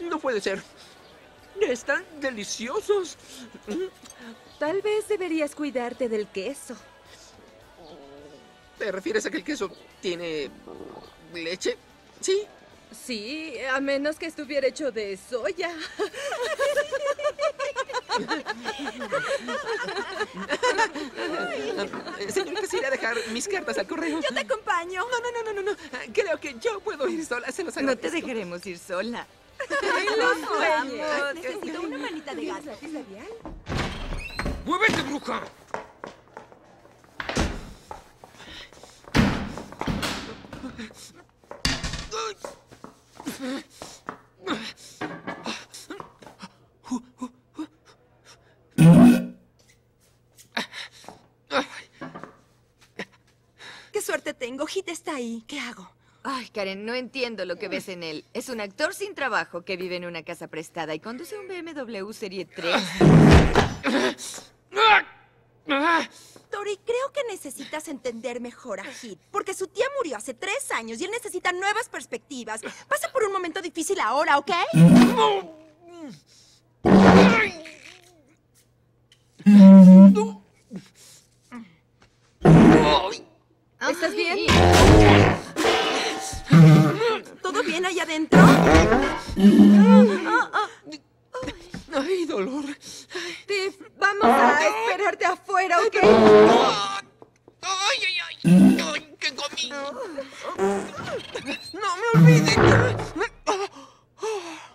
No puede ser. Están deliciosos. Tal vez deberías cuidarte del queso. ¿Te refieres a que el queso tiene leche? Sí. Sí, a menos que estuviera hecho de soya. Señorita, ¿se irá a dejar mis cartas al correo? Yo te acompaño. No. Creo que yo puedo ir sola. Se los No agradezco. te dejaremos ir sola. Vamos. Necesito una manita de gato. ¡Muévete, bruja! Qué suerte tengo. Hit está ahí. ¿Qué hago? Ay, Karen, no entiendo lo que ves en él. Es un actor sin trabajo que vive en una casa prestada y conduce un BMW Serie 3. Tori, creo que necesitas entender mejor a Hit, porque su tía murió hace 3 años y él necesita nuevas perspectivas. Pasa por un momento difícil ahora, ¿ok? ¿Estás bien? ¿Todo bien allá adentro? ¡Ay, dolor! Tiff, vamos a esperarte afuera, ¿ok? ¡Ay! ¡Ay, qué comí! ¡No me olviden!